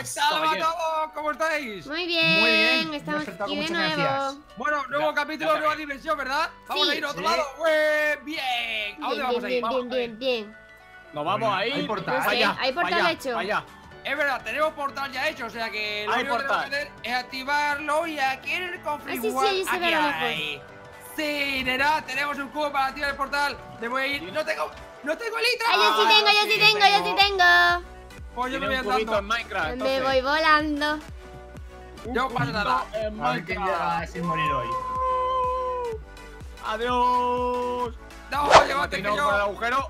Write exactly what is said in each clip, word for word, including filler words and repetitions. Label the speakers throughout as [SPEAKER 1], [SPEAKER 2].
[SPEAKER 1] buenas.
[SPEAKER 2] ¿Qué tal a todos? ¿Cómo estáis?
[SPEAKER 1] Muy bien,
[SPEAKER 3] Muy bien.
[SPEAKER 1] estamos
[SPEAKER 3] Nos faltaba
[SPEAKER 1] aquí de
[SPEAKER 3] muchas
[SPEAKER 1] nuevo.
[SPEAKER 3] gracias.
[SPEAKER 2] Bueno, nuevo capítulo,
[SPEAKER 4] ya
[SPEAKER 2] nueva dimensión, ¿verdad? Vamos
[SPEAKER 1] Sí.
[SPEAKER 2] a ir a otro
[SPEAKER 3] Sí.
[SPEAKER 2] lado. Pues, bien. ¿A dónde
[SPEAKER 1] Bien,
[SPEAKER 2] vamos a ir?
[SPEAKER 1] bien,
[SPEAKER 2] Vamos
[SPEAKER 1] bien,
[SPEAKER 2] a ir.
[SPEAKER 1] bien, bien.
[SPEAKER 4] Nos vamos
[SPEAKER 3] Bueno,
[SPEAKER 4] ahí.
[SPEAKER 3] hay portal.
[SPEAKER 1] No sé,
[SPEAKER 4] Vaya,
[SPEAKER 1] hay portal
[SPEAKER 4] vaya,
[SPEAKER 1] hecho.
[SPEAKER 4] Vaya.
[SPEAKER 2] Es verdad, tenemos portal ya hecho, o sea que lo
[SPEAKER 4] Hay
[SPEAKER 2] único que tenemos que
[SPEAKER 4] portal.
[SPEAKER 2] hacer es activarlo y aquí en el cofre
[SPEAKER 1] Ah, sí, sí,
[SPEAKER 2] igual,
[SPEAKER 1] ahí se
[SPEAKER 2] aquí
[SPEAKER 1] ve a lo lejos.
[SPEAKER 2] hay. Sí, nena, tenemos un cubo para activar el portal. Debo ir. No tengo, no tengo elitra.
[SPEAKER 1] Ah, yo sí tengo, yo sí tengo, yo sí tengo.
[SPEAKER 2] Pues yo me
[SPEAKER 4] Tiene
[SPEAKER 2] voy
[SPEAKER 4] un cubito en
[SPEAKER 2] andando.
[SPEAKER 4] Minecraft.
[SPEAKER 1] Me
[SPEAKER 4] entonces.
[SPEAKER 1] voy volando.
[SPEAKER 4] Un
[SPEAKER 2] Yo paso
[SPEAKER 4] cubito
[SPEAKER 2] nada.
[SPEAKER 4] en
[SPEAKER 3] A ver quién
[SPEAKER 4] Minecraft.
[SPEAKER 3] llega sin morir hoy.
[SPEAKER 4] Adiós.
[SPEAKER 2] No, llévate que
[SPEAKER 4] Martino por el
[SPEAKER 2] yo.
[SPEAKER 4] agujero.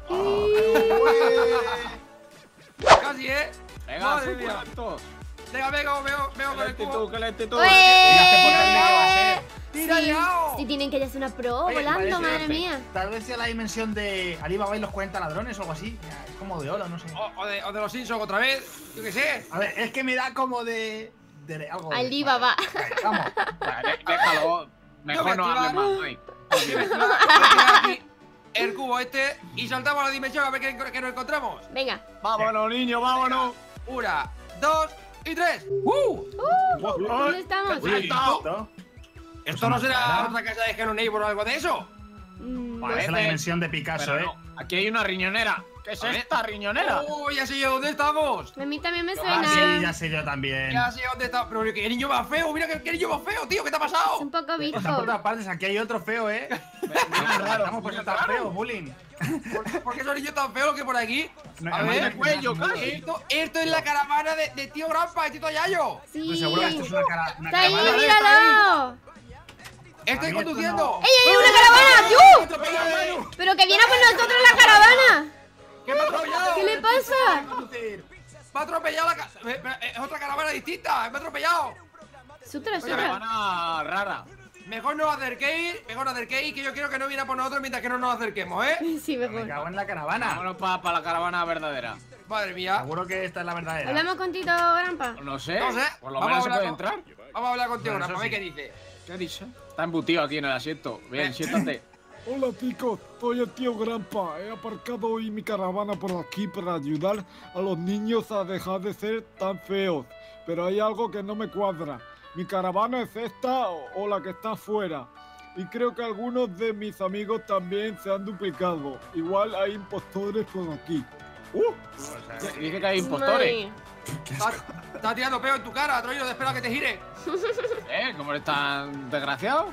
[SPEAKER 2] Casi, ¿eh?
[SPEAKER 4] Venga,
[SPEAKER 2] Madre
[SPEAKER 4] súper
[SPEAKER 2] mía.
[SPEAKER 4] altos.
[SPEAKER 2] Venga, venga, veo, veo
[SPEAKER 4] Qué
[SPEAKER 2] con el
[SPEAKER 4] lentitud,
[SPEAKER 2] cubo.
[SPEAKER 4] qué lentitud.
[SPEAKER 1] ¡Ué!
[SPEAKER 3] ¿Y este portal de qué va a ser?
[SPEAKER 2] ¡Mira,
[SPEAKER 1] Sí,
[SPEAKER 2] llegado!
[SPEAKER 1] sí, tienen que ya hacer una pro
[SPEAKER 3] Oye,
[SPEAKER 1] volando,
[SPEAKER 3] parece
[SPEAKER 1] madre
[SPEAKER 4] arte.
[SPEAKER 1] mía.
[SPEAKER 3] Tal vez sea la dimensión de Alibaba y los cuarenta ladrones o algo así. Es como de Olo, no sé.
[SPEAKER 2] O, o de, o de los Simpsons otra vez. Yo qué sé.
[SPEAKER 3] A ver, es que me da como de. de algo. de-
[SPEAKER 1] Alibaba.
[SPEAKER 3] Vale, vamos.
[SPEAKER 4] Vale, déjalo.
[SPEAKER 2] Yo voy
[SPEAKER 4] Mejor
[SPEAKER 2] a
[SPEAKER 4] no hables
[SPEAKER 2] activar.
[SPEAKER 4] más, Mike.
[SPEAKER 2] Voy a tirar aquí el cubo este y saltamos a la dimensión a ver qué, qué nos encontramos.
[SPEAKER 1] Venga.
[SPEAKER 4] Vámonos, niño, vámonos.
[SPEAKER 2] Una, dos y tres. ¡Uh!
[SPEAKER 1] ¿Dónde estamos?
[SPEAKER 4] Uy,
[SPEAKER 3] Esto
[SPEAKER 2] ¿Esto no será
[SPEAKER 3] Claro.
[SPEAKER 2] otra casa de Hello Neighbor o algo de eso?
[SPEAKER 1] Mm,
[SPEAKER 3] Parece la
[SPEAKER 4] Parece-
[SPEAKER 3] dimensión de Picasso,
[SPEAKER 4] Pero
[SPEAKER 3] eh.
[SPEAKER 4] no, aquí hay una riñonera. ¿Qué es
[SPEAKER 2] A ver.
[SPEAKER 4] esta riñonera?
[SPEAKER 2] ¡Oh, ya sé yo dónde estamos!
[SPEAKER 1] A mí también me
[SPEAKER 3] Ah,
[SPEAKER 1] suena.
[SPEAKER 3] sí, ya sé yo también.
[SPEAKER 2] Ya sé dónde estamos. Pero qué niño más feo, mira qué, qué niño más feo, tío, ¿qué te ha
[SPEAKER 1] Es
[SPEAKER 2] pasado?
[SPEAKER 1] un poco
[SPEAKER 3] Está por
[SPEAKER 1] bizco.
[SPEAKER 3] todas partes, aquí hay otro feo, eh.
[SPEAKER 4] Mira, raro.
[SPEAKER 3] Estamos por
[SPEAKER 4] mira,
[SPEAKER 3] tan
[SPEAKER 4] raro.
[SPEAKER 3] feo, bullying.
[SPEAKER 2] ¿Por, por qué son niños tan feos que por aquí?
[SPEAKER 3] No,
[SPEAKER 2] A
[SPEAKER 3] además
[SPEAKER 2] ver,
[SPEAKER 3] de
[SPEAKER 4] el cuello,
[SPEAKER 3] nada,
[SPEAKER 4] casi.
[SPEAKER 2] Esto, esto es la caravana de, de tío Grampa, de tío Yayo.
[SPEAKER 1] Sí.
[SPEAKER 3] Estoy seguro que esto es una, cara, una
[SPEAKER 1] Está ahí,
[SPEAKER 3] caravana.
[SPEAKER 1] míralo.
[SPEAKER 2] Estoy
[SPEAKER 3] A mí esto
[SPEAKER 2] conduciendo.
[SPEAKER 3] no.
[SPEAKER 1] ¡Ey, hay una caravana! ¡Yu! ¡Pero que viene por nosotros la caravana!
[SPEAKER 2] ¿Qué me ha atropellado?
[SPEAKER 1] ¿Qué le pasa?
[SPEAKER 2] Me ha atropellado la ca- me- me- Es otra caravana distinta, me ha atropellado.
[SPEAKER 1] Sutra,
[SPEAKER 4] Oye,
[SPEAKER 1] sutra.
[SPEAKER 4] caravana rara.
[SPEAKER 2] Mejor no os acerquéis, mejor no acerquéis, que yo quiero que no viera por nosotros mientras que no nos acerquemos, ¿eh?
[SPEAKER 1] Sí,
[SPEAKER 3] Me
[SPEAKER 1] mejor.
[SPEAKER 3] cago en la caravana.
[SPEAKER 4] Vámonos para la caravana verdadera.
[SPEAKER 2] Madre mía.
[SPEAKER 3] Seguro que esta es la verdadera.
[SPEAKER 1] ¿Hablamos con Tito Grampa?
[SPEAKER 4] No sé.
[SPEAKER 2] No sé.
[SPEAKER 4] Por lo
[SPEAKER 2] Vamos
[SPEAKER 4] menos
[SPEAKER 2] a
[SPEAKER 4] se
[SPEAKER 2] hablar
[SPEAKER 4] puede
[SPEAKER 2] con-
[SPEAKER 4] entrar.
[SPEAKER 2] Vamos a hablar contigo,
[SPEAKER 3] Bueno,
[SPEAKER 2] Grampa, a ver
[SPEAKER 3] eso
[SPEAKER 2] qué
[SPEAKER 3] sí.
[SPEAKER 2] dice.
[SPEAKER 4] ¿Qué ha dicho? Está embutido aquí en el asiento. Bien, siéntate.
[SPEAKER 5] Hola chicos, soy el tío Grampa. He aparcado hoy mi caravana por aquí para ayudar a los niños a dejar de ser tan feos. Pero hay algo que no me cuadra. Mi caravana es esta o, o la que está afuera. Y creo que algunos de mis amigos también se han duplicado. Igual hay impostores por aquí. ¡Uh!
[SPEAKER 4] Dice que hay
[SPEAKER 1] Madre
[SPEAKER 4] impostores.
[SPEAKER 1] mía.
[SPEAKER 2] Está, está tirando peo en tu cara, Troilo, espera que te gire.
[SPEAKER 4] ¿Eh? ¿Cómo eres tan desgraciado?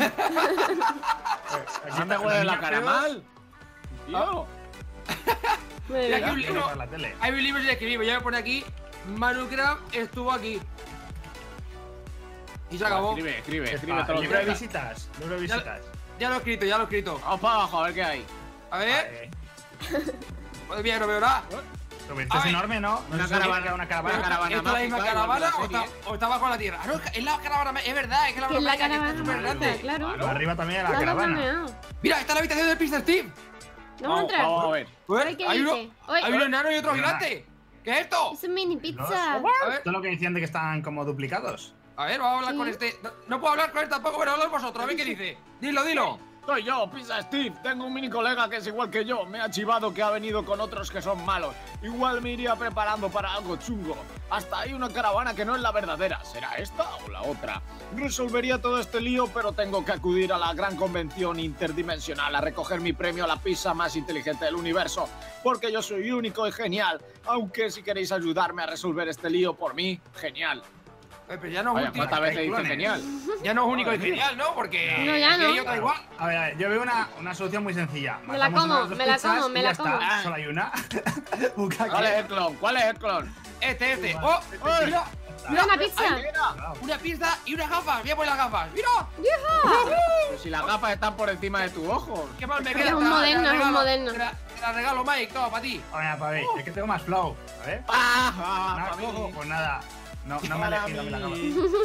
[SPEAKER 3] Aquí
[SPEAKER 4] ¿No te huele la cara mal? Tío.
[SPEAKER 1] Madre
[SPEAKER 2] Mira,
[SPEAKER 1] mía.
[SPEAKER 2] aquí un libro.
[SPEAKER 3] Para la tele.
[SPEAKER 2] Hay un libro sin escribir, ya me pone aquí. Manucraft estuvo aquí. Y se acabó.
[SPEAKER 4] Escribe, escribe, escribe
[SPEAKER 3] Ah,
[SPEAKER 4] todo lo
[SPEAKER 3] libro de
[SPEAKER 4] que
[SPEAKER 3] visitas. Libro de visitas.
[SPEAKER 2] Ya lo he escrito, ya lo he escrito.
[SPEAKER 4] Vamos para abajo a ver qué hay.
[SPEAKER 2] A ver.
[SPEAKER 3] Vale.
[SPEAKER 2] Madre mía, no veo nada.
[SPEAKER 3] Pero esto
[SPEAKER 2] A
[SPEAKER 3] es
[SPEAKER 2] ver.
[SPEAKER 3] enorme, ¿no? No
[SPEAKER 4] Una
[SPEAKER 3] sé si
[SPEAKER 4] caravana.
[SPEAKER 3] que una caravana.
[SPEAKER 4] Una caravana.
[SPEAKER 2] ¿Esto es la misma
[SPEAKER 4] mágica, igual
[SPEAKER 2] caravana
[SPEAKER 4] que
[SPEAKER 2] o
[SPEAKER 4] la
[SPEAKER 2] está,
[SPEAKER 4] serie.
[SPEAKER 2] o está bajo la tierra? Ah, no, es la caravana. ma- Es verdad, es que la
[SPEAKER 1] Que es la
[SPEAKER 2] caravana mágica, que
[SPEAKER 1] caravana
[SPEAKER 2] es súper
[SPEAKER 1] mágica,
[SPEAKER 2] grande.
[SPEAKER 1] claro.
[SPEAKER 3] Pero arriba también era la
[SPEAKER 1] Claro,
[SPEAKER 3] caravana.
[SPEAKER 1] meao.
[SPEAKER 2] Mira, está la habitación del mister Steve.
[SPEAKER 1] Vamos a entrar.
[SPEAKER 4] Vamos a ver.
[SPEAKER 1] Oye, ¿qué
[SPEAKER 2] hay uno,
[SPEAKER 1] dice? Oye.
[SPEAKER 2] hay uno enano y otro
[SPEAKER 3] Mira.
[SPEAKER 2] gigante. ¿Qué es esto?
[SPEAKER 1] Es un mini pizza.
[SPEAKER 2] A ver,
[SPEAKER 3] Esto es lo que decían de que están como duplicados.
[SPEAKER 2] a ver, vamos a hablar
[SPEAKER 1] Sí.
[SPEAKER 2] con este. No, no puedo hablar con él tampoco, pero hablar vosotros. A ver qué dice. Dilo, dilo.
[SPEAKER 4] Soy yo, Pizza Steve. Tengo un mini colega que es igual que yo. Me ha chivado que ha venido con otros que son malos. Igual me iría preparando para algo chungo. Hasta hay una caravana que no es la verdadera. ¿Será esta o la otra? Resolvería todo este lío, pero tengo que acudir a la gran convención interdimensional a recoger mi premio a la pizza más inteligente del universo. Porque yo soy único y genial. Aunque si queréis ayudarme a resolver este lío por mí, genial.
[SPEAKER 2] Eh, pero ya no es
[SPEAKER 4] Vaya,
[SPEAKER 2] último.
[SPEAKER 4] ¿cuántas veces
[SPEAKER 3] hay
[SPEAKER 4] dice
[SPEAKER 3] clones.
[SPEAKER 4] genial?
[SPEAKER 2] Ya no es único y
[SPEAKER 4] Madre mía.
[SPEAKER 2] genial, ¿no? Porque.
[SPEAKER 1] No, ya
[SPEAKER 2] aquí
[SPEAKER 1] no.
[SPEAKER 2] hay otra igual.
[SPEAKER 3] A ver, a ver, yo veo una, una solución muy sencilla.
[SPEAKER 1] Me la
[SPEAKER 3] Matamos
[SPEAKER 1] como,
[SPEAKER 3] a las dos
[SPEAKER 1] me la
[SPEAKER 3] pizzas
[SPEAKER 1] como, me
[SPEAKER 3] y
[SPEAKER 1] la
[SPEAKER 3] ya está.
[SPEAKER 1] como.
[SPEAKER 3] Solo hay una. Busca
[SPEAKER 4] ¿Cuál es
[SPEAKER 3] aquí.
[SPEAKER 4] el clon? ¿Cuál es el clon?
[SPEAKER 2] Este, este. ¡Oh!
[SPEAKER 3] Este,
[SPEAKER 2] ¡Mira!
[SPEAKER 1] Mira una pizza.
[SPEAKER 4] ¡Ay, mira!
[SPEAKER 2] Una pizza y unas gafas. Voy a poner las gafas. ¡Mira!
[SPEAKER 4] Pero si las gafas están por encima de tus ojos.
[SPEAKER 2] ¡Qué mal me
[SPEAKER 1] Es
[SPEAKER 2] queda!
[SPEAKER 1] un
[SPEAKER 2] Te la-
[SPEAKER 1] moderno,
[SPEAKER 2] te la
[SPEAKER 1] es un
[SPEAKER 2] regalo.
[SPEAKER 1] moderno.
[SPEAKER 2] Te la, te la regalo, Mike. Toma, para ti.
[SPEAKER 3] A ver, para ver, es que tengo más flow. A ver.
[SPEAKER 4] ¡Ah!
[SPEAKER 3] Nada,
[SPEAKER 4] para mí.
[SPEAKER 3] cojo, pues nada. No, no me he
[SPEAKER 4] Para
[SPEAKER 3] elegido
[SPEAKER 4] mí.
[SPEAKER 3] la cama.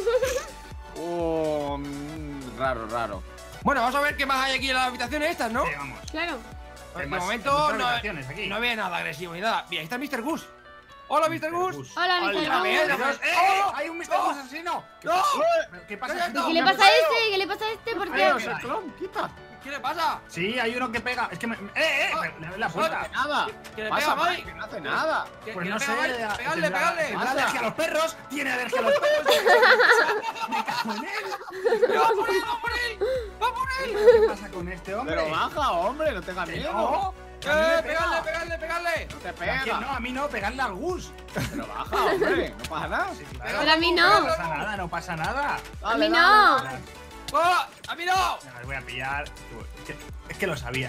[SPEAKER 4] Oh, mm, raro, raro.
[SPEAKER 2] Bueno, vamos a ver qué más hay aquí en las habitaciones estas, ¿no?
[SPEAKER 3] Sí, vamos.
[SPEAKER 1] Claro.
[SPEAKER 3] Hay
[SPEAKER 2] De
[SPEAKER 3] más-
[SPEAKER 2] momento
[SPEAKER 3] hay muchas
[SPEAKER 2] no,
[SPEAKER 3] habitaciones aquí.
[SPEAKER 2] no ve nada agresivo ni nada. Mira, ahí está mister Goose. Hola, mister Goose.
[SPEAKER 1] Hola,
[SPEAKER 3] Hola,
[SPEAKER 1] mister
[SPEAKER 2] a ver,
[SPEAKER 1] Goose.
[SPEAKER 2] a ver.
[SPEAKER 3] ¡Eh! eh, ¡Hay un mister
[SPEAKER 2] ¡No!
[SPEAKER 3] Goose asesino! ¿Qué
[SPEAKER 2] ¡No!
[SPEAKER 3] pasa? ¿Qué pasa?
[SPEAKER 2] ¡No, no,
[SPEAKER 1] ¿Qué le
[SPEAKER 2] no,
[SPEAKER 1] pasa a este? ¿Qué le pasa a este? ¿Por
[SPEAKER 4] Feo
[SPEAKER 1] qué?
[SPEAKER 4] es el clon, quita.
[SPEAKER 2] ¿Qué le pasa?
[SPEAKER 3] Sí, hay uno que pega. Es que me. ¡Eh, eh!
[SPEAKER 2] Oh,
[SPEAKER 3] me- le- la
[SPEAKER 4] No
[SPEAKER 3] puta.
[SPEAKER 4] hace nada.
[SPEAKER 2] ¿Que le
[SPEAKER 4] Pasa,
[SPEAKER 2] pega,
[SPEAKER 4] Mike,
[SPEAKER 2] Mike?
[SPEAKER 4] que no hace nada.
[SPEAKER 2] ¿Que-
[SPEAKER 3] Pues
[SPEAKER 2] que
[SPEAKER 3] no
[SPEAKER 2] le
[SPEAKER 3] sé.
[SPEAKER 2] pega, Mike?
[SPEAKER 3] tendrá-
[SPEAKER 2] Pegadle,
[SPEAKER 3] tendrá-
[SPEAKER 2] pegadle.
[SPEAKER 3] ¿Tendrá alergia a los perros? ¿Tiene alergia a los perros? Me cago en él.
[SPEAKER 2] ¡Va por él, va por él! ¡Va por él!
[SPEAKER 3] ¿Qué pasa con este hombre?
[SPEAKER 4] Pero baja, hombre, no tengas
[SPEAKER 3] Que
[SPEAKER 4] miedo.
[SPEAKER 3] no. que a mí me
[SPEAKER 2] ¡Eh,
[SPEAKER 3] pega.
[SPEAKER 2] pegadle, pegadle, pegadle!
[SPEAKER 4] No te
[SPEAKER 3] ¿A quién
[SPEAKER 4] pega.
[SPEAKER 3] no? A mí no, pegarle al Gus.
[SPEAKER 4] Pero baja, hombre, no pasa nada.
[SPEAKER 3] Sí, claro.
[SPEAKER 1] Pero a mí
[SPEAKER 3] No
[SPEAKER 1] no.
[SPEAKER 3] pasa nada, no pasa nada.
[SPEAKER 1] A
[SPEAKER 4] Dale,
[SPEAKER 1] mí
[SPEAKER 4] dale,
[SPEAKER 1] no.
[SPEAKER 4] dale.
[SPEAKER 2] ¡Oh! ¡A mí no!
[SPEAKER 3] Venga, les voy a pillar. Es que, es que lo sabía.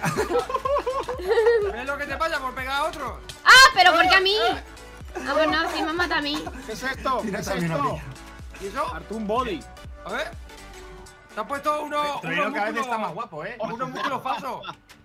[SPEAKER 2] ¿Ves lo que te pasa por pegar a otros?
[SPEAKER 1] Ah, pero ¿por qué a mí? Ah, pues no, si me mata a mí.
[SPEAKER 4] ¿Qué es esto? ¿Qué
[SPEAKER 3] Mira,
[SPEAKER 4] es
[SPEAKER 3] también lo
[SPEAKER 4] esto?
[SPEAKER 3] pilla.
[SPEAKER 2] ¿Y eso?
[SPEAKER 4] Cartoon Body.
[SPEAKER 2] A ver. Te has puesto uno.
[SPEAKER 3] Te lo digo,
[SPEAKER 2] unos
[SPEAKER 3] cada vez
[SPEAKER 2] músculos-
[SPEAKER 3] está más guapo, ¿eh?
[SPEAKER 2] Unos músculos falsos.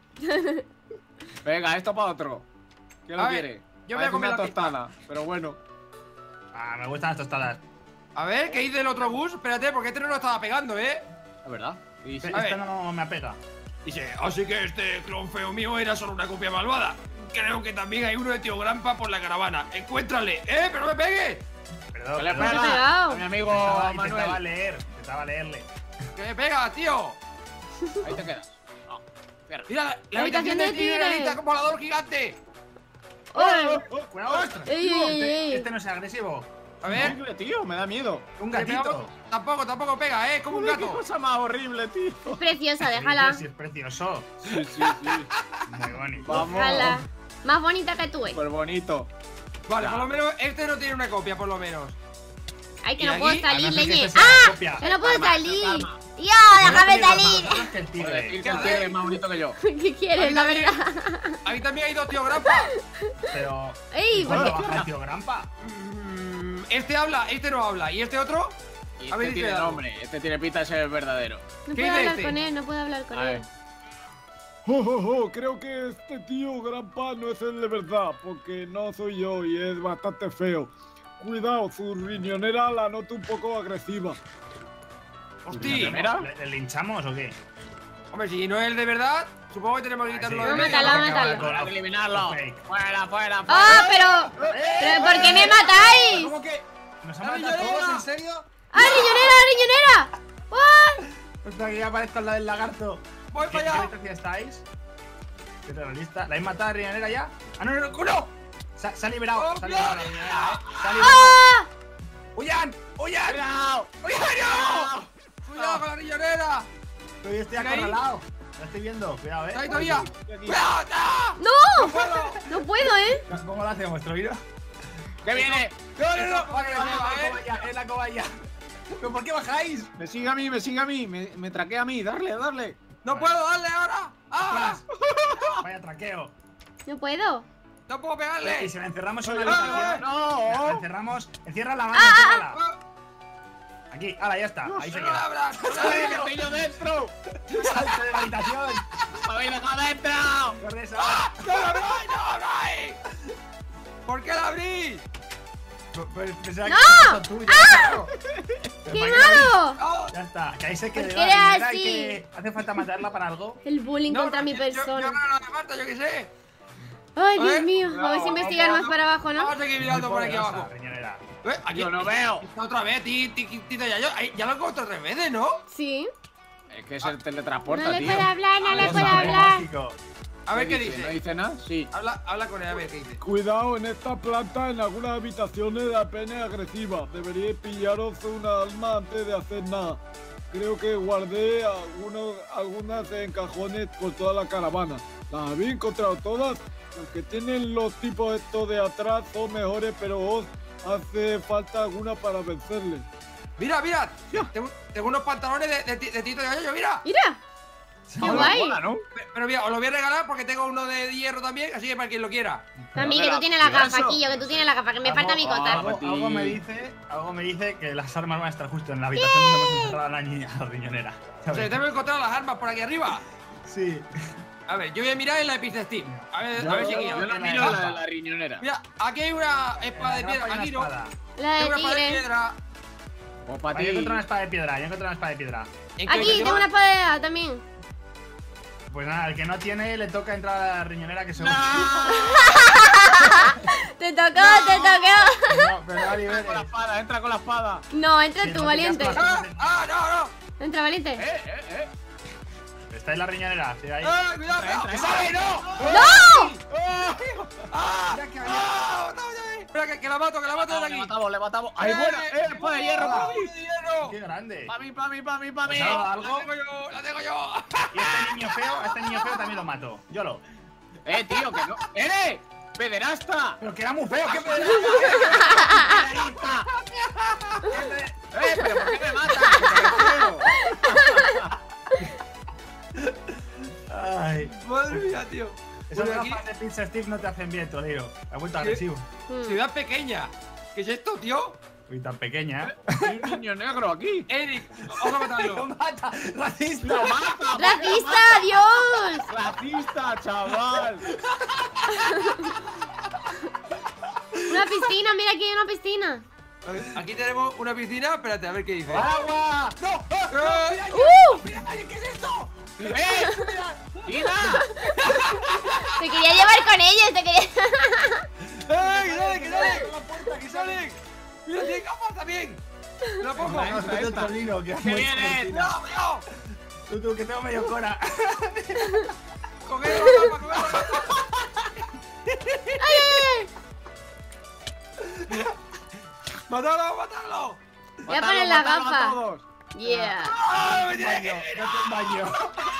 [SPEAKER 4] Venga, esto para otro. ¿Quién
[SPEAKER 2] A
[SPEAKER 4] lo
[SPEAKER 2] ver,
[SPEAKER 4] quiere?
[SPEAKER 2] yo voy a
[SPEAKER 4] Parece
[SPEAKER 2] comer
[SPEAKER 4] una
[SPEAKER 2] la pizza.
[SPEAKER 4] tostada, pero bueno.
[SPEAKER 3] Ah, me gustan las tostadas.
[SPEAKER 2] A ver, ¿qué dice el otro bus? Espérate, porque este no lo estaba pegando, ¿eh?
[SPEAKER 4] La verdad. Y sí.
[SPEAKER 3] Este
[SPEAKER 2] A ver.
[SPEAKER 3] no me apega.
[SPEAKER 2] Dice, así que este clon feo mío era solo una copia malvada. Creo que también hay uno de Tío Grampa por la caravana. Encuéntrale, ¿eh? ¡Pero no me pegue!
[SPEAKER 3] Perdón,
[SPEAKER 4] ¿Qué le
[SPEAKER 3] perdón.
[SPEAKER 1] pega?
[SPEAKER 4] pega?
[SPEAKER 1] pegado.
[SPEAKER 4] A mi amigo
[SPEAKER 3] Intentaba, intentaba
[SPEAKER 4] Manuel.
[SPEAKER 3] leer, intentaba leerle.
[SPEAKER 2] ¡Que me pega, tío!
[SPEAKER 4] Ahí te quedas. No, cierra.
[SPEAKER 2] Mira, la, la
[SPEAKER 1] La
[SPEAKER 2] habitación
[SPEAKER 1] habitación
[SPEAKER 2] del
[SPEAKER 1] del tigre.
[SPEAKER 2] tigre ahorita con volador gigante.
[SPEAKER 1] ¡Oh!
[SPEAKER 3] Cuidado, ostras.
[SPEAKER 1] Ey, ey, ey, ey.
[SPEAKER 3] Este no es agresivo.
[SPEAKER 2] A ver,
[SPEAKER 4] Horrible, tío, me da miedo.
[SPEAKER 3] Un
[SPEAKER 2] que
[SPEAKER 3] gatito.
[SPEAKER 2] pegamos- Tampoco, tampoco pega, ¿eh? Como un
[SPEAKER 4] Joder, qué
[SPEAKER 2] gato.
[SPEAKER 4] cosa más horrible, tío.
[SPEAKER 1] Es preciosa,
[SPEAKER 3] Sí,
[SPEAKER 1] déjala.
[SPEAKER 3] sí, es precioso.
[SPEAKER 4] Sí, sí, sí.
[SPEAKER 3] Muy bonito.
[SPEAKER 4] Vamos.
[SPEAKER 1] Déjala. Más bonita que tú, eh.
[SPEAKER 4] Súper bonito.
[SPEAKER 2] Vale, por lo menos este no tiene una copia, por lo menos.
[SPEAKER 1] Ay, que
[SPEAKER 2] ¿Y
[SPEAKER 1] no
[SPEAKER 2] aquí?
[SPEAKER 1] puedo
[SPEAKER 3] A
[SPEAKER 1] salir,
[SPEAKER 3] no ser que
[SPEAKER 1] leñe.
[SPEAKER 3] este sea la
[SPEAKER 1] ¡Ah!
[SPEAKER 3] copia.
[SPEAKER 1] Que no puedo
[SPEAKER 4] Calma,
[SPEAKER 1] salir.
[SPEAKER 4] calma.
[SPEAKER 1] ¡Tío,
[SPEAKER 3] Mira,
[SPEAKER 1] déjame
[SPEAKER 3] mira,
[SPEAKER 1] salir!
[SPEAKER 3] nosotros que el
[SPEAKER 4] Por
[SPEAKER 3] tigre.
[SPEAKER 4] decir que el tigre es más bonito que yo.
[SPEAKER 1] ¿Qué quieres, la verdad?
[SPEAKER 2] Ahí también hay dos Tío Grampa.
[SPEAKER 3] Pero.
[SPEAKER 1] ¡Ey! ¿por
[SPEAKER 3] ¿Cuándo
[SPEAKER 1] qué?
[SPEAKER 3] baja el tío Grampa?
[SPEAKER 2] Mm, Este habla, este no habla. ¿Y este otro?
[SPEAKER 4] Y
[SPEAKER 2] A ver,
[SPEAKER 4] este
[SPEAKER 2] dice
[SPEAKER 4] tiene
[SPEAKER 2] algo.
[SPEAKER 4] nombre, este tiene pinta de ser el verdadero.
[SPEAKER 1] No
[SPEAKER 2] ¿Qué
[SPEAKER 1] puedo
[SPEAKER 2] dice
[SPEAKER 1] hablar
[SPEAKER 2] este?
[SPEAKER 1] con él, no puedo hablar con
[SPEAKER 4] A ver.
[SPEAKER 1] él.
[SPEAKER 5] Jo, jo, jo, creo que este tío Grampa no es el de verdad, porque no soy yo y es bastante feo. Cuidado, su riñonera la noto un poco agresiva.
[SPEAKER 2] Hostia.
[SPEAKER 4] Mira.
[SPEAKER 3] ¿Le, le linchamos o qué?
[SPEAKER 2] Hombre, si no es el de verdad, supongo que tenemos que quitarlo
[SPEAKER 3] Ah,
[SPEAKER 2] de
[SPEAKER 3] sí.
[SPEAKER 2] medio.
[SPEAKER 1] Mátalo,
[SPEAKER 3] Acaba
[SPEAKER 1] mátalo.
[SPEAKER 3] con-
[SPEAKER 4] Hay que eliminarlo.
[SPEAKER 3] Fake.
[SPEAKER 4] Fuera, fuera, fuera.
[SPEAKER 1] ¡Ah, pero! ¿Pero por qué me matáis?
[SPEAKER 3] ¿Cómo que? ¿Nos han
[SPEAKER 2] ¡La
[SPEAKER 3] matado todos?
[SPEAKER 2] riñonera!
[SPEAKER 3] ¿En serio?
[SPEAKER 1] ¡Ah, riñonera, riñonera! ¡Ah!
[SPEAKER 3] Hostia, que ya aparezco al lado del lagarto.
[SPEAKER 2] Voy
[SPEAKER 3] ¿Qué,
[SPEAKER 2] para
[SPEAKER 3] ¿Qué
[SPEAKER 2] allá.
[SPEAKER 3] habitación estáis? ¿Qué terrorista? ¿La habéis matado a Riñonera ya? ¡Ah, no, no, no! ¡No! Se, ha- se ha liberado, se ha liberado la Riñonera, ¿eh? Se ha liberado.
[SPEAKER 1] ¡Ah!
[SPEAKER 3] ¡Huyan! ¡Huyan!
[SPEAKER 4] ¡Cuidado!
[SPEAKER 3] ¡Huyan, no!
[SPEAKER 2] ¡Cuidado con la riñonera!
[SPEAKER 3] Estoy, estoy
[SPEAKER 2] ¿Mira ahí?
[SPEAKER 3] acorralado. Lo estoy viendo, cuidado, eh.
[SPEAKER 2] ¡Ahí todavía!
[SPEAKER 4] Estoy aquí.
[SPEAKER 2] ¡Cuidado! ¡No!
[SPEAKER 1] ¡No!
[SPEAKER 2] ¡No puedo!
[SPEAKER 1] No puedo, ¿eh?
[SPEAKER 3] ¿Cómo lo hacemos, Troviro?
[SPEAKER 4] ¿Qué viene?
[SPEAKER 3] No, no, no.
[SPEAKER 2] Eso,
[SPEAKER 3] Vale, vale,
[SPEAKER 2] ¿eh?
[SPEAKER 3] la cobaya, es la cobaya. ¿Pero por qué bajáis?
[SPEAKER 4] Me sigue a mí, me sigue a mí, me, me traquea a mí, darle, darle.
[SPEAKER 2] ¡No puedo darle ahora! ¡Ah!
[SPEAKER 3] Vaya traqueo.
[SPEAKER 1] No puedo.
[SPEAKER 2] ¡No puedo
[SPEAKER 3] Y
[SPEAKER 2] pegarle!
[SPEAKER 3] si la encerramos en una
[SPEAKER 2] ¡Ah!
[SPEAKER 3] habitación. La
[SPEAKER 4] No.
[SPEAKER 3] encerramos. Encierra la mano,
[SPEAKER 1] Ah,
[SPEAKER 3] enciérrala.
[SPEAKER 2] ¡Ah!
[SPEAKER 3] Aquí, ahora ya está. Ahí se
[SPEAKER 2] ¡No lo
[SPEAKER 3] queda.
[SPEAKER 2] abras! ¡No lo
[SPEAKER 4] ¡Ay,
[SPEAKER 2] abras!
[SPEAKER 4] que estoy yo dentro!
[SPEAKER 3] Salte de la habitación.
[SPEAKER 4] ¡Me habéis dejado dentro!
[SPEAKER 3] Corre esa.
[SPEAKER 2] ¡No lo abráis! ¡No lo abráis! ¿Por qué la abrí?
[SPEAKER 3] Pues pensaba que
[SPEAKER 1] ¡No!
[SPEAKER 3] era tuyo, claro. Pero
[SPEAKER 1] ¡Qué
[SPEAKER 3] ¿para qué la abrís?
[SPEAKER 1] malo!
[SPEAKER 2] ¡No!
[SPEAKER 3] Ya está, que ahí se quede.
[SPEAKER 1] ¿Por
[SPEAKER 3] la
[SPEAKER 1] qué era
[SPEAKER 3] Riñonera, hay
[SPEAKER 1] así?
[SPEAKER 3] que- ¿Hace falta matarla para algo?
[SPEAKER 1] El bullying
[SPEAKER 2] No,
[SPEAKER 1] contra mi
[SPEAKER 2] yo- yo- Yo
[SPEAKER 1] persona.
[SPEAKER 2] no hace falta, yo qué sé.
[SPEAKER 1] Ay,
[SPEAKER 2] A
[SPEAKER 1] Dios
[SPEAKER 2] ver.
[SPEAKER 1] mío. A ver si
[SPEAKER 2] No,
[SPEAKER 1] investigar
[SPEAKER 2] no,
[SPEAKER 1] más
[SPEAKER 2] no.
[SPEAKER 1] para abajo, ¿no?
[SPEAKER 2] Vamos a seguir mirando
[SPEAKER 3] Muy
[SPEAKER 2] por aquí
[SPEAKER 3] poderosa,
[SPEAKER 2] abajo.
[SPEAKER 3] Riñonera.
[SPEAKER 2] ¿Eh? Aquí
[SPEAKER 4] Yo no veo.
[SPEAKER 2] está otra vez, ti, ti, ti, tita ya. Yo, ay, ya lo encontré tres veces, ¿no?
[SPEAKER 1] Sí.
[SPEAKER 4] Es que se teletransporta,
[SPEAKER 1] No le
[SPEAKER 4] tío.
[SPEAKER 1] puedo hablar, no
[SPEAKER 3] A
[SPEAKER 1] le
[SPEAKER 3] ver,
[SPEAKER 1] puedo
[SPEAKER 3] sabe,
[SPEAKER 1] hablar.
[SPEAKER 3] mágico.
[SPEAKER 2] A ver qué
[SPEAKER 4] dice? ¿No
[SPEAKER 2] dice.
[SPEAKER 4] dice nada? Sí.
[SPEAKER 2] Habla, habla con él, a ver qué dice.
[SPEAKER 5] Cuidado, en esta planta, en algunas habitaciones la pena es agresiva. Deberíais pillaros una alma antes de hacer nada. Creo que guardé algunos, algunas en cajones por toda la caravana. Las habéis encontrado todas. Las que tienen los tipos estos de atrás son mejores, pero os hace falta alguna para vencerles.
[SPEAKER 2] Mira, mira. Tengo, tengo unos pantalones de, de, de Tito Yayo, mira.
[SPEAKER 1] Mira. Qué
[SPEAKER 4] Mola,
[SPEAKER 1] guay.
[SPEAKER 4] mola, ¿no?
[SPEAKER 2] Pe- Pero mira, os lo voy a regalar porque tengo uno de hierro también, así que para quien lo quiera.
[SPEAKER 1] También que
[SPEAKER 4] Pero,
[SPEAKER 1] tú tienes la
[SPEAKER 4] tío,
[SPEAKER 1] gafa,
[SPEAKER 4] eso.
[SPEAKER 1] Quillo, que tú tienes la gafa, que me falta mi
[SPEAKER 3] Algo-
[SPEAKER 1] cota.
[SPEAKER 3] Algo, algo me dice, algo me dice que las armas van a estar justo en la habitación donde hemos encerrado a la niña, a la riñonera.
[SPEAKER 2] O sea, tengo que encontrar las armas por aquí arriba.
[SPEAKER 3] Sí.
[SPEAKER 2] A ver, yo voy a mirar en la Epicestim. A ver, a ver si aquí.
[SPEAKER 4] Yo la
[SPEAKER 3] la
[SPEAKER 4] miro en la,
[SPEAKER 3] gafa.
[SPEAKER 4] la riñonera.
[SPEAKER 2] Mira, aquí hay una espada de
[SPEAKER 3] En la
[SPEAKER 2] piedra.
[SPEAKER 3] grapa hay
[SPEAKER 2] Aquí
[SPEAKER 3] una
[SPEAKER 2] no.
[SPEAKER 3] espada.
[SPEAKER 1] La
[SPEAKER 2] Tengo
[SPEAKER 1] de
[SPEAKER 2] una espada de
[SPEAKER 1] tigre.
[SPEAKER 2] piedra.
[SPEAKER 4] O para
[SPEAKER 3] Vale, yo
[SPEAKER 4] ti.
[SPEAKER 3] encontré una espada de piedra, yo encontré una espada de piedra.
[SPEAKER 2] ¿En qué
[SPEAKER 1] Aquí,
[SPEAKER 2] encima?
[SPEAKER 1] tengo una espada también.
[SPEAKER 3] Pues nada, el que no tiene le toca entrar a la riñonera que seguro.
[SPEAKER 1] Te tocó, te tocó.
[SPEAKER 3] No, pero no
[SPEAKER 4] Entra con la
[SPEAKER 3] liberes.
[SPEAKER 4] espada, entra con la espada.
[SPEAKER 1] No, entra
[SPEAKER 3] Sí,
[SPEAKER 1] tú,
[SPEAKER 3] no te
[SPEAKER 1] valiente.
[SPEAKER 3] quedas con
[SPEAKER 2] ¡Ah! ¡Ah, no, no!
[SPEAKER 1] Entra, valiente.
[SPEAKER 4] Eh, eh, eh.
[SPEAKER 3] Está en la riñonera. Sí, ahí.
[SPEAKER 2] ¡Ah, cuidado!
[SPEAKER 3] Entra,
[SPEAKER 2] ¡Que
[SPEAKER 3] entra.
[SPEAKER 2] sale, no!
[SPEAKER 1] ¡No!
[SPEAKER 2] ¡Ah!
[SPEAKER 3] Mira que había-
[SPEAKER 2] ¡Ah! ¡Matado ya! Espera, que, que la mato, que la mato
[SPEAKER 4] Le
[SPEAKER 2] de aquí.
[SPEAKER 4] matamos, le matamos. ¡Ahí buena! ¡Eh, espada de hierro para mí!
[SPEAKER 2] ¡De hierro!
[SPEAKER 3] Qué grande.
[SPEAKER 4] ¡Para mí, para mí, para mí, para mí!
[SPEAKER 3] ¿Os ha dado algo?
[SPEAKER 2] ¡La tengo yo! ¡La tengo yo!
[SPEAKER 3] Y este niño feo, a este niño feo también lo mato. Yo lo.
[SPEAKER 4] ¡Eh, tío, que no! ¡Eh! ¡Pederasta!
[SPEAKER 3] Pero que era muy feo, qué pedo.
[SPEAKER 4] ¡Eh, pero por qué me matas? Que te refiero.
[SPEAKER 3] Ay.
[SPEAKER 2] ¡Madre mía, tío!
[SPEAKER 3] Esas
[SPEAKER 2] Bueno, aquí-
[SPEAKER 3] gafas de Pizza Steve no te hacen bien, Tolero. Ha vuelto agresivo.
[SPEAKER 1] Mm.
[SPEAKER 2] Ciudad pequeña. ¿Qué es esto, tío?
[SPEAKER 3] Uy, tan pequeña, ¿eh?
[SPEAKER 4] Hay un niño negro aquí.
[SPEAKER 2] Eric, vamos a
[SPEAKER 3] ¡Lo
[SPEAKER 2] matarlo.
[SPEAKER 3] mata! ¡Racista!
[SPEAKER 4] ¡Lo mata!
[SPEAKER 1] ¡Racista, Dios!
[SPEAKER 4] ¡Racista, chaval!
[SPEAKER 1] Una piscina, mira aquí hay una piscina.
[SPEAKER 2] A ver, aquí tenemos una piscina. Espérate, a ver qué dice.
[SPEAKER 3] ¡Agua! ¡No! ¡No!
[SPEAKER 2] ¡Eh!
[SPEAKER 1] ¡Uh!
[SPEAKER 3] ¡Mira, mira, qué es esto!
[SPEAKER 4] ¡Eh! ¡Tira!
[SPEAKER 1] Te quería llevar con ellos, te quería...
[SPEAKER 2] ¡Eh! ¡Que sale, que sale!
[SPEAKER 3] ¡La puerta,
[SPEAKER 2] ¡Que sale! ¡Mira, tiene gafas también! ¡La pongo!
[SPEAKER 4] Venga, esta, esta.
[SPEAKER 3] Tolino, que
[SPEAKER 4] ¡Que viene!
[SPEAKER 2] ¡No, tío!
[SPEAKER 3] Tú, tú, que tengo medio cora.
[SPEAKER 2] ¡Con eso, gafas, con eso!
[SPEAKER 1] ¡Ay, ay, ay!
[SPEAKER 2] ¡Matalo, matalo!
[SPEAKER 1] Voy a poner la
[SPEAKER 4] Matadlo,
[SPEAKER 1] gafa.
[SPEAKER 4] a todos.
[SPEAKER 1] Yeah.
[SPEAKER 2] ¡Ah, me tiene
[SPEAKER 3] Baño,
[SPEAKER 2] que-
[SPEAKER 3] no te baño.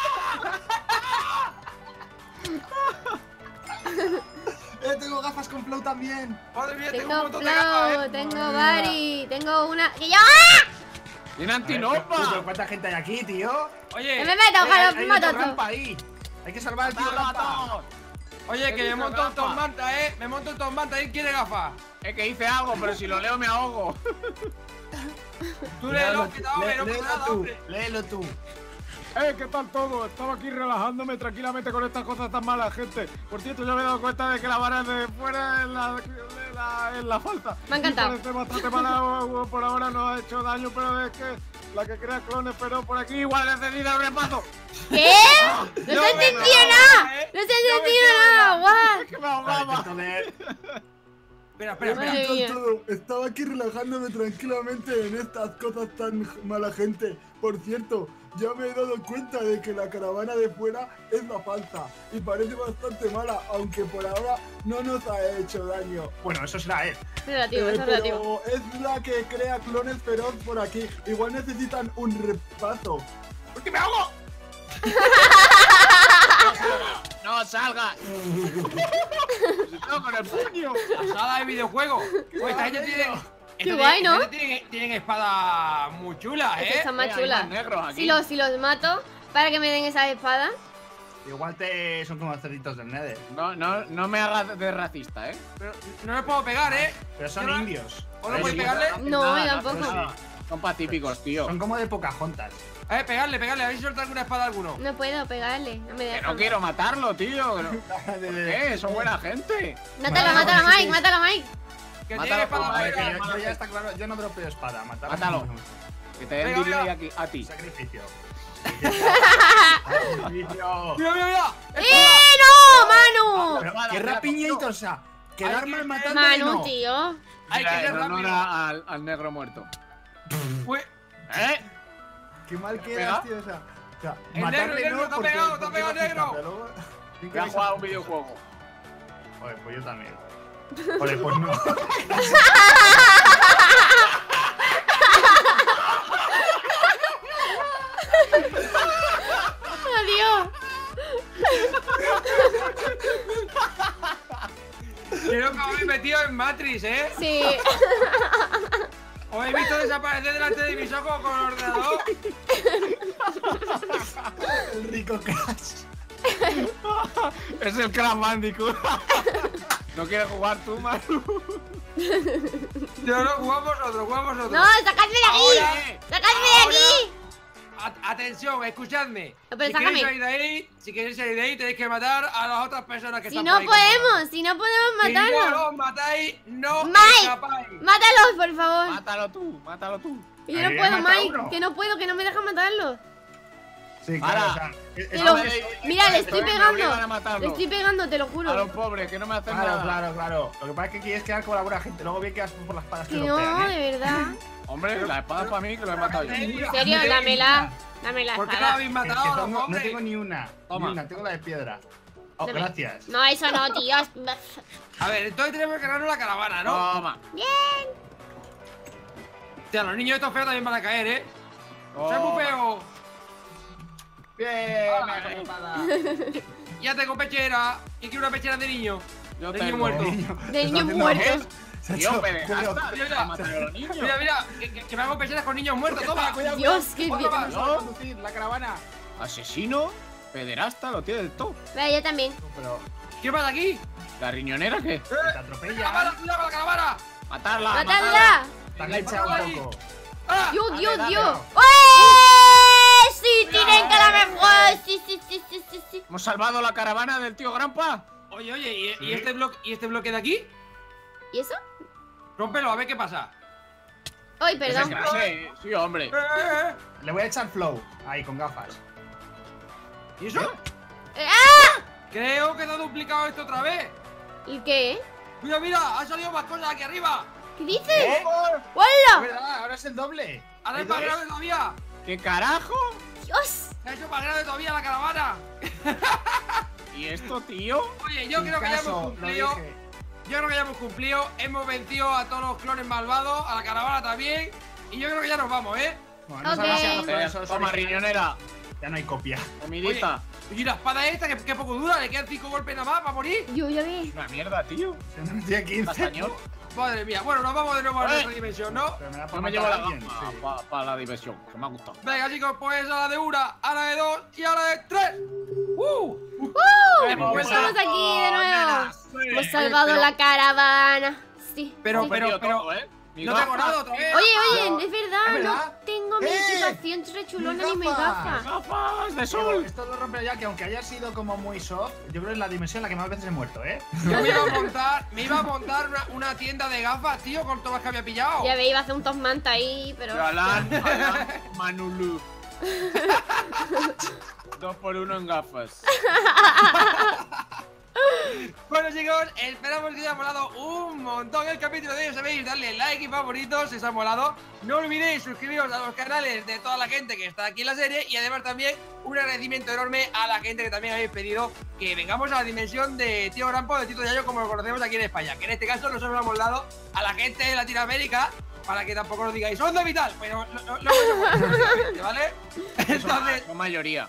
[SPEAKER 3] Eh, tengo gafas con flow también.
[SPEAKER 2] ¡Madre mía, tengo un
[SPEAKER 1] Tengo
[SPEAKER 2] montón de gafas,
[SPEAKER 1] flow,
[SPEAKER 2] eh!
[SPEAKER 1] tengo bari, tengo una... ¡Que yo! ¡Ah!
[SPEAKER 4] ¡Tiene
[SPEAKER 3] A ver, pero,
[SPEAKER 4] antinopa!
[SPEAKER 3] ¿cuánta gente hay aquí, tío?
[SPEAKER 2] Oye,
[SPEAKER 1] ¡Que me meto,
[SPEAKER 3] Eh,
[SPEAKER 1] ojalá
[SPEAKER 3] hay
[SPEAKER 1] me
[SPEAKER 3] otro
[SPEAKER 1] mato todo!
[SPEAKER 3] rampa ahí. Hay que salvar al tío
[SPEAKER 4] ¡Matadlo a
[SPEAKER 3] rampa.
[SPEAKER 4] todos!
[SPEAKER 2] oye, que
[SPEAKER 4] ¿Qué
[SPEAKER 2] me
[SPEAKER 4] dice
[SPEAKER 2] monto en
[SPEAKER 4] gafa?
[SPEAKER 2] Tormanta, eh. Me monto en Tormanta. ¿Quién quiere gafas?
[SPEAKER 4] Es que hice algo, pero si lo leo me ahogo.
[SPEAKER 2] Tú léelo, que te ahogues, no pasa
[SPEAKER 3] Léelo
[SPEAKER 2] nada,
[SPEAKER 3] tú,
[SPEAKER 2] hombre.
[SPEAKER 3] léelo tú.
[SPEAKER 5] Eh, ¿qué tal todo? Estaba aquí relajándome tranquilamente con estas cosas tan malas, gente. Por cierto, ya me he dado cuenta de que la vara de fuera es la, es la, es la falsa.
[SPEAKER 1] Me ha encantado.
[SPEAKER 5] Y parece bastante mala, por ahora no ha hecho daño, pero es que la que crea clones, pero por aquí igual necesita un repaso.
[SPEAKER 1] ¿Qué? No se
[SPEAKER 2] No me
[SPEAKER 1] entendido
[SPEAKER 2] jodas,
[SPEAKER 1] nada.
[SPEAKER 2] eh.
[SPEAKER 1] No se
[SPEAKER 2] No me
[SPEAKER 1] entendido
[SPEAKER 2] jodas.
[SPEAKER 1] nada. What?
[SPEAKER 4] Es que me
[SPEAKER 3] Vale,
[SPEAKER 4] ahogaba.
[SPEAKER 3] intento leer.
[SPEAKER 2] Espera, espera, espera.
[SPEAKER 1] Madre mía.
[SPEAKER 5] Estaba aquí relajándome tranquilamente en estas cosas tan mala gente. Por cierto, ya me he dado cuenta de que la caravana de fuera es la falsa y parece bastante mala, aunque por ahora no nos ha hecho daño.
[SPEAKER 3] Bueno, eso será él.
[SPEAKER 1] Relativo,
[SPEAKER 5] Eh,
[SPEAKER 1] eso es relativo.
[SPEAKER 5] pero es la que crea clones feroz por aquí. Igual necesitan un repaso.
[SPEAKER 3] ¡Porque me ahogo!
[SPEAKER 4] ¡No salgas! ¡No, con el puño!
[SPEAKER 2] La sala de videojuegos. Pues esta gente tiene.
[SPEAKER 1] Qué
[SPEAKER 2] esta
[SPEAKER 1] guay,
[SPEAKER 2] gente-
[SPEAKER 1] ¿no?
[SPEAKER 2] esta gente Tienen, tienen espadas muy chulas,
[SPEAKER 1] Es que
[SPEAKER 2] eh.
[SPEAKER 1] están más
[SPEAKER 4] Eh, hay
[SPEAKER 1] chulas.
[SPEAKER 4] más negros aquí.
[SPEAKER 1] Si los, si los mato para que me den esas espadas.
[SPEAKER 3] Igual te son como cerditos del Nether.
[SPEAKER 4] No, no, no me hagas de racista, ¿eh?
[SPEAKER 2] Pero no les puedo pegar, eh.
[SPEAKER 3] Pero son
[SPEAKER 2] Yo no-
[SPEAKER 3] indios.
[SPEAKER 2] ¿O no
[SPEAKER 3] Eh,
[SPEAKER 2] puedes
[SPEAKER 3] sí,
[SPEAKER 2] pegarle?
[SPEAKER 1] No,
[SPEAKER 4] Nada,
[SPEAKER 1] yo
[SPEAKER 4] no,
[SPEAKER 1] tampoco.
[SPEAKER 4] pero sí. Son pacíficos, tío.
[SPEAKER 3] Son como de Pocahontas.
[SPEAKER 2] Eh, pegarle, pegarle. ¿Habéis soltado alguna espada a alguno?
[SPEAKER 1] No puedo pegarle. No me
[SPEAKER 4] Que
[SPEAKER 1] dejan.
[SPEAKER 4] no quiero matarlo, tío. que no- ¿Qué? Son buena gente.
[SPEAKER 1] Mátalo,
[SPEAKER 3] Vale,
[SPEAKER 1] mátalo,
[SPEAKER 3] sí,
[SPEAKER 1] Mike,
[SPEAKER 3] sí.
[SPEAKER 1] mátalo, Mike.
[SPEAKER 2] Que
[SPEAKER 4] Mátalo,
[SPEAKER 2] tiene espada
[SPEAKER 4] por
[SPEAKER 3] Vale,
[SPEAKER 4] favor,
[SPEAKER 3] que
[SPEAKER 2] muy
[SPEAKER 3] yo, yo ya está claro, yo no dropeo espada, matarlo.
[SPEAKER 4] Mátalo. Que te den
[SPEAKER 2] Venga,
[SPEAKER 4] delay
[SPEAKER 2] venga.
[SPEAKER 4] aquí, a ti.
[SPEAKER 3] Sacrificio. Sacrificio.
[SPEAKER 2] ¡Mira, mira, mira!
[SPEAKER 1] ¡Eh, no, Manu!
[SPEAKER 3] Pero
[SPEAKER 4] Mala,
[SPEAKER 3] qué
[SPEAKER 4] mala,
[SPEAKER 3] rapiñito,
[SPEAKER 4] tío.
[SPEAKER 3] o sea, quedar
[SPEAKER 2] Hay
[SPEAKER 3] mal
[SPEAKER 2] que-
[SPEAKER 3] matando
[SPEAKER 1] Manu, tío.
[SPEAKER 2] Hay que
[SPEAKER 4] Mira,
[SPEAKER 2] ser
[SPEAKER 4] en honor
[SPEAKER 2] rápido.
[SPEAKER 4] a- al, al negro muerto.
[SPEAKER 2] Fue-
[SPEAKER 4] ¿Eh?
[SPEAKER 5] Qué mal
[SPEAKER 4] ¿Pega?
[SPEAKER 5] quedas, tío. O sea, o sea
[SPEAKER 2] El
[SPEAKER 5] matarle
[SPEAKER 2] negro, el negro,
[SPEAKER 5] no,
[SPEAKER 2] te ha
[SPEAKER 5] porque-
[SPEAKER 2] pegado, te ha
[SPEAKER 5] porque
[SPEAKER 2] pegado,
[SPEAKER 5] es racista,
[SPEAKER 2] negro.
[SPEAKER 5] pero luego-
[SPEAKER 4] Que ha jugado un videojuego.
[SPEAKER 3] Joder, pues yo también. Joder, pues no.
[SPEAKER 1] Adiós.
[SPEAKER 2] Creo que os habéis metido en Matrix, ¿eh?
[SPEAKER 1] Sí.
[SPEAKER 2] Os he visto desaparecer delante de mis ojos con el ordenador.
[SPEAKER 3] El rico Crash.
[SPEAKER 4] Es el Crash Bandicoot. ¿No quieres jugar tú, Manu?
[SPEAKER 2] Yo no, jugamos vosotros, jugamos vosotros.
[SPEAKER 1] No, sacadme de aquí.
[SPEAKER 2] Ahora,
[SPEAKER 1] Sacadme de
[SPEAKER 2] ahora,
[SPEAKER 1] aquí.
[SPEAKER 2] a- atención, escuchadme.
[SPEAKER 1] No, pero
[SPEAKER 2] si
[SPEAKER 1] sácame.
[SPEAKER 2] queréis salir de ahí, si queréis salir de ahí, tenéis que matar a las otras personas que
[SPEAKER 1] Si
[SPEAKER 2] están
[SPEAKER 1] no
[SPEAKER 2] por ahí con
[SPEAKER 1] podemos, si no podemos
[SPEAKER 2] vosotros. Si no
[SPEAKER 1] matarlo.
[SPEAKER 2] los matáis, no
[SPEAKER 1] Mike.
[SPEAKER 2] escapáis.
[SPEAKER 1] Mátalos, por favor.
[SPEAKER 4] Mátalo tú, mátalo tú.
[SPEAKER 1] Que yo
[SPEAKER 3] Ahí,
[SPEAKER 1] no puedo,
[SPEAKER 3] mata a
[SPEAKER 1] Mike.
[SPEAKER 3] uno.
[SPEAKER 1] Que no puedo, que no me dejan matarlos.
[SPEAKER 3] Sí,
[SPEAKER 4] Ahora.
[SPEAKER 3] claro, o sea, es-
[SPEAKER 1] Te
[SPEAKER 3] es-
[SPEAKER 1] lo-
[SPEAKER 3] es-
[SPEAKER 1] Mira, le estoy
[SPEAKER 4] me
[SPEAKER 1] pegando.
[SPEAKER 4] obligan a
[SPEAKER 1] Le
[SPEAKER 4] matarlo.
[SPEAKER 1] estoy pegando, te lo
[SPEAKER 4] A los
[SPEAKER 1] juro.
[SPEAKER 4] pobres, que no me hacen
[SPEAKER 3] Claro,
[SPEAKER 4] nada.
[SPEAKER 3] claro, claro. Lo que pasa es que quieres quedar con la buena gente. Luego bien quedas por las espadas que
[SPEAKER 1] Que
[SPEAKER 3] lo
[SPEAKER 1] no,
[SPEAKER 3] pegan, ¿eh?
[SPEAKER 1] de verdad.
[SPEAKER 4] Hombre, la espada para mí que lo he matado yo.
[SPEAKER 1] En serio, dámela. Dame la
[SPEAKER 2] ¿Por qué la
[SPEAKER 1] espada.
[SPEAKER 2] habéis
[SPEAKER 3] Es que
[SPEAKER 2] matado,
[SPEAKER 3] tengo- no
[SPEAKER 2] hombre?
[SPEAKER 3] tengo ni una.
[SPEAKER 4] Toma.
[SPEAKER 3] Ni una, tengo la de piedra. Oh,
[SPEAKER 1] Dame.
[SPEAKER 3] gracias.
[SPEAKER 1] No, eso no, tío.
[SPEAKER 2] A ver, entonces tenemos que ganarnos la caravana, ¿no?
[SPEAKER 4] Toma.
[SPEAKER 1] Bien.
[SPEAKER 2] Hostia, los niños estos feos también van a caer, ¿eh? ¡Soy
[SPEAKER 4] Toma.
[SPEAKER 2] muy feo!
[SPEAKER 3] Bien, me ha espada.
[SPEAKER 2] Ya tengo pechera. Y quiero una pechera de niño.
[SPEAKER 4] Yo
[SPEAKER 2] De niño
[SPEAKER 4] tengo.
[SPEAKER 2] muerto.
[SPEAKER 1] De
[SPEAKER 3] Está
[SPEAKER 1] niños
[SPEAKER 3] haciendo
[SPEAKER 1] muertos.
[SPEAKER 3] amor. Se ha
[SPEAKER 4] Tío,
[SPEAKER 3] hecho-
[SPEAKER 4] pederasta,
[SPEAKER 2] Mira,
[SPEAKER 4] deja de matar a los niños.
[SPEAKER 2] Mira, mira, que, que- que me hago pecheras con niños muertos, toma.
[SPEAKER 3] Cuidado,
[SPEAKER 1] Dios,
[SPEAKER 3] cuidado.
[SPEAKER 1] qué
[SPEAKER 3] Otra
[SPEAKER 1] bien.
[SPEAKER 3] más,
[SPEAKER 4] ¿No?
[SPEAKER 3] a conducir la caravana.
[SPEAKER 4] Asesino, pederasta, lo tiene de todo.
[SPEAKER 1] Vale, yo también.
[SPEAKER 3] Pero
[SPEAKER 2] ¿Qué pasa aquí?
[SPEAKER 4] ¿La riñonera qué?
[SPEAKER 3] te atropella.
[SPEAKER 2] ¡Caravana, cuidado con la caravana!
[SPEAKER 4] Matarla.
[SPEAKER 1] ¡Matadla!
[SPEAKER 3] Te engancha un poco.
[SPEAKER 2] ¡Ah!
[SPEAKER 1] Dios,
[SPEAKER 3] Dale,
[SPEAKER 1] Dios,
[SPEAKER 3] dale,
[SPEAKER 1] Dios.
[SPEAKER 3] dale.
[SPEAKER 1] ¡Eh! Sí, tienen que la mejor. Sí, sí, sí, sí, sí, sí.
[SPEAKER 4] Hemos salvado la caravana del tío Grampa.
[SPEAKER 2] Oye, oye, ¿y,
[SPEAKER 3] Sí.
[SPEAKER 2] y este bloque, ¿y este bloque de aquí?
[SPEAKER 1] ¿Y eso?
[SPEAKER 2] Rómpelo, a ver qué pasa.
[SPEAKER 1] Ay, perdón.
[SPEAKER 4] Sí, sí, hombre.
[SPEAKER 2] Eh, eh, eh.
[SPEAKER 3] Le voy a echar flow. Ahí, con gafas.
[SPEAKER 2] ¿Y eso?
[SPEAKER 1] Eh, ¡Ah!
[SPEAKER 2] Creo que te ha duplicado esto otra vez.
[SPEAKER 1] ¿Y qué?
[SPEAKER 2] Mira, mira, han salido más cosas aquí arriba.
[SPEAKER 1] ¿Qué dices?
[SPEAKER 3] ¿Eh? Es
[SPEAKER 1] ¡Hola!
[SPEAKER 3] verdad, ahora es el doble.
[SPEAKER 2] Ahora
[SPEAKER 3] Hay
[SPEAKER 2] es más
[SPEAKER 3] dos.
[SPEAKER 2] grande todavía.
[SPEAKER 4] ¿Qué carajo?
[SPEAKER 1] ¡Dios!
[SPEAKER 2] Se ha hecho más grande todavía la caravana.
[SPEAKER 4] ¿Y esto, tío?
[SPEAKER 2] Oye, yo creo que ya hemos
[SPEAKER 3] Caso, lo
[SPEAKER 2] cumplido.
[SPEAKER 3] dije.
[SPEAKER 2] Yo creo que ya hemos cumplido. Hemos vencido a todos los clones malvados, a la caravana también. Y yo creo que ya nos vamos, ¿eh?
[SPEAKER 3] Bueno, no
[SPEAKER 1] Ok.
[SPEAKER 3] sabemos si a lo mejor
[SPEAKER 4] Eh,
[SPEAKER 3] esos
[SPEAKER 4] Toma,
[SPEAKER 3] originales
[SPEAKER 4] riñonera.
[SPEAKER 3] Ya no hay copia.
[SPEAKER 4] Comidita.
[SPEAKER 2] Y la espada esta, que, que poco dura, le quedan cinco golpes nada más para morir.
[SPEAKER 1] Yo ya vi.
[SPEAKER 4] Una mierda, tío.
[SPEAKER 3] Tiene quince.
[SPEAKER 4] Castañón.
[SPEAKER 2] Madre mía. Bueno, nos vamos de nuevo a
[SPEAKER 4] Eh.
[SPEAKER 2] nuestra dimensión, ¿no?
[SPEAKER 3] Pero me da por
[SPEAKER 4] Yo me
[SPEAKER 3] matar
[SPEAKER 4] llevo
[SPEAKER 3] a
[SPEAKER 4] la
[SPEAKER 3] alguien,
[SPEAKER 4] gafa
[SPEAKER 3] sí.
[SPEAKER 4] para la diversión, que me ha gustado.
[SPEAKER 2] Venga, chicos, pues a la de una, a la de dos y a la de tres. ¡Uh!
[SPEAKER 1] ¡Uh!
[SPEAKER 2] Hemos
[SPEAKER 1] Estamos aquí de nuevo.
[SPEAKER 4] nenas, sí.
[SPEAKER 1] Hemos salvado
[SPEAKER 2] pero-
[SPEAKER 1] la caravana. Sí.
[SPEAKER 2] Pero,
[SPEAKER 1] sí.
[SPEAKER 2] pero,
[SPEAKER 4] Perdido
[SPEAKER 2] pero.
[SPEAKER 4] todo, ¿eh? Mi
[SPEAKER 2] No
[SPEAKER 4] gafa.
[SPEAKER 2] tengo nada otra vez.
[SPEAKER 1] Oye,
[SPEAKER 3] Pero-
[SPEAKER 1] oye, es verdad,
[SPEAKER 3] ¿Es
[SPEAKER 1] no
[SPEAKER 3] verdad?
[SPEAKER 1] tengo mi
[SPEAKER 3] ¡Eh!
[SPEAKER 1] equipación rechulona
[SPEAKER 3] ¡Mis
[SPEAKER 1] ni mis
[SPEAKER 3] gafas!
[SPEAKER 1] gafas.
[SPEAKER 4] ¡Gafas de
[SPEAKER 3] Pero
[SPEAKER 4] sol!
[SPEAKER 3] esto lo rompe ya, que aunque haya sido como muy soft, yo creo que es la dimensión en la que más veces he muerto, ¿eh?
[SPEAKER 2] Yo me iba a montar, me iba a montar una, una tienda de gafas, tío, con todas las que había pillado.
[SPEAKER 1] Ya ve, iba a hacer un top manta ahí, pero.
[SPEAKER 4] Galán, Galán, Manulu. Dos por uno en gafas.
[SPEAKER 2] Bueno, chicos, esperamos que os haya molado un montón el capítulo de hoy. Sabéis, darle like y favorito si os ha molado. No olvidéis suscribiros a los canales de toda la gente que está aquí en la serie. Y además también un agradecimiento enorme a la gente que también habéis pedido que vengamos a la dimensión de Tío Grampo, de Tito Yayo, como lo conocemos aquí en España. Que en este caso nosotros lo hemos dado a la gente de Latinoamérica, para que tampoco nos digáis ¡Onda Vital! Pero lo, lo, lo hemos hecho, ¿vale? Entonces,
[SPEAKER 4] Son mayoría.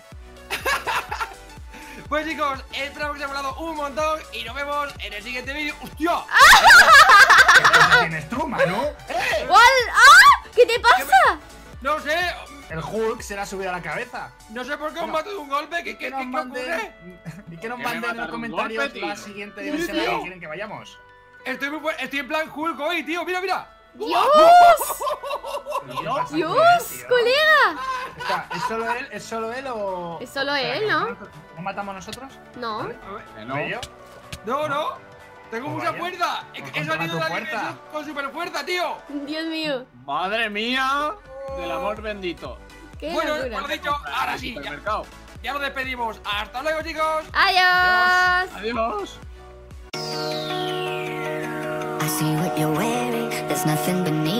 [SPEAKER 2] pues chicos, esperamos que os haya molado un montón y nos vemos en el siguiente vídeo. ¡Hostia!
[SPEAKER 3] ¿Qué cosa tienes tú, Manu? ¡Eh!
[SPEAKER 1] ¿Cuál? ¡Ah! ¿Qué te pasa?
[SPEAKER 2] No sé,
[SPEAKER 3] El Hulk se le ha subido a la cabeza.
[SPEAKER 2] no sé por qué os
[SPEAKER 3] Bueno,
[SPEAKER 2] mato de un golpe. ¿Qué, qué, qué,
[SPEAKER 3] nos
[SPEAKER 2] qué
[SPEAKER 3] manden,
[SPEAKER 2] ocurre?
[SPEAKER 3] y que nos
[SPEAKER 4] Que me
[SPEAKER 3] manden en
[SPEAKER 4] mataron
[SPEAKER 3] los
[SPEAKER 4] un
[SPEAKER 3] comentarios
[SPEAKER 4] golpe,
[SPEAKER 3] la
[SPEAKER 4] tío.
[SPEAKER 3] siguiente dimensión a la
[SPEAKER 2] Tío.
[SPEAKER 3] que quieren que vayamos.
[SPEAKER 2] Estoy, muy, bu- estoy en plan Hulk hoy, tío. Mira, mira.
[SPEAKER 1] ¡Dios!
[SPEAKER 3] Pero ¿qué pasa con
[SPEAKER 1] ¡Dios,
[SPEAKER 3] él, tío?
[SPEAKER 1] colega!
[SPEAKER 3] Espera, ¿Es solo él? ¿Es solo él o...?
[SPEAKER 1] Es solo
[SPEAKER 3] Espera,
[SPEAKER 1] él,
[SPEAKER 3] ¿que
[SPEAKER 1] ¿no?
[SPEAKER 3] ¿No matamos nosotros?
[SPEAKER 1] No.
[SPEAKER 3] ¿Vale?
[SPEAKER 2] A ver.
[SPEAKER 4] Que no.
[SPEAKER 3] ¿Ve yo?
[SPEAKER 2] No, no. Tengo
[SPEAKER 3] Pues
[SPEAKER 2] mucha
[SPEAKER 3] vaya.
[SPEAKER 2] fuerza. He,
[SPEAKER 3] Pues
[SPEAKER 2] he
[SPEAKER 3] controla
[SPEAKER 2] salido
[SPEAKER 3] tu
[SPEAKER 2] de la
[SPEAKER 3] fuerza.
[SPEAKER 2] dimensión con super fuerza, tío.
[SPEAKER 1] Dios mío.
[SPEAKER 4] Madre mía del amor bendito.
[SPEAKER 1] Qué
[SPEAKER 2] Bueno,
[SPEAKER 1] locura.
[SPEAKER 2] por lo dicho, ahora sí. Ya,
[SPEAKER 4] Supermercado.
[SPEAKER 2] ya nos despedimos. Hasta luego, chicos.
[SPEAKER 1] Adiós.
[SPEAKER 4] Adiós.
[SPEAKER 6] I see what you're wearing, there's nothing beneath